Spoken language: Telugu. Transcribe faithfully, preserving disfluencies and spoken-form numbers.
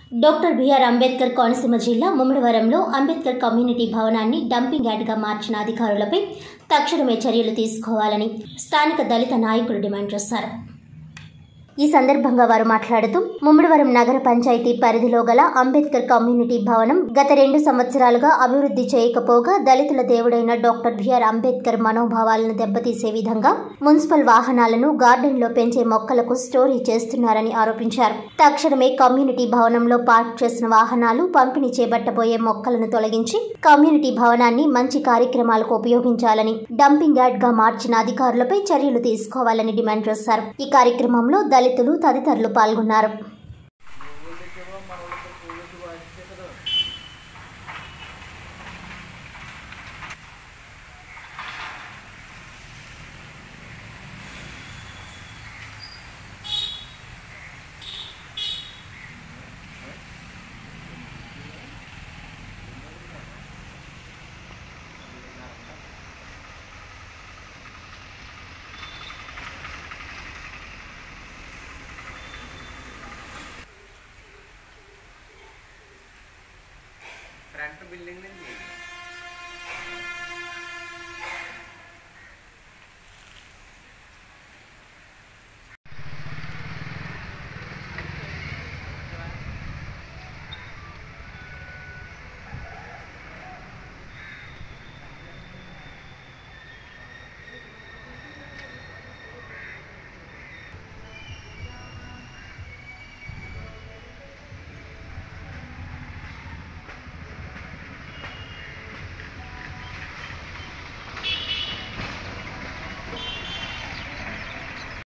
డాక్టర్ బిఆర్ అంబేద్కర్ కోనసీమ జిల్లా ముమ్మడివరంలో అంబేద్కర్ కమ్యూనిటీ భవనాన్ని డంపింగ్ యార్డ్గా మార్చిన అధికారులపై తక్షణమే చర్యలు తీసుకోవాలని స్థానిక దళిత నాయకులు డిమాండ్ చేశారు. ఈ సందర్భంగా వారు మాట్లాడుతూ ముమ్మడివరం నగర పంచాయతీ పరిధిలో గల అంబేద్కర్ కమ్యూనిటీ భవనం గత రెండు సంవత్సరాలుగా అభివృద్ధి చేయకపోగా దళితుల దేవుడైన డాక్టర్ బిఆర్ అంబేద్కర్ మనోభావాలను దెబ్బతీసే విధంగా మున్సిపల్ వాహనాలను గార్డెన్లో పెంచే మొక్కలకు స్టోరీ చేస్తున్నారని ఆరోపించారు. తక్షణమే కమ్యూనిటీ భవనంలో పార్క్ చేసిన వాహనాలు పంపిణీ చేపట్టబోయే మొక్కలను తొలగించి కమ్యూనిటీ భవనాన్ని మంచి కార్యక్రమాలకు ఉపయోగించాలని డంపింగ్ యార్డ్ గా మార్చిన అధికారులపై చర్యలు తీసుకోవాలని డిమాండ్ చేశారు. ఈ కార్యక్రమంలో దళితులు తదితరులు పాల్గొన్నారు. ఫ్రంట్ బిల్డింగ్ నుంచి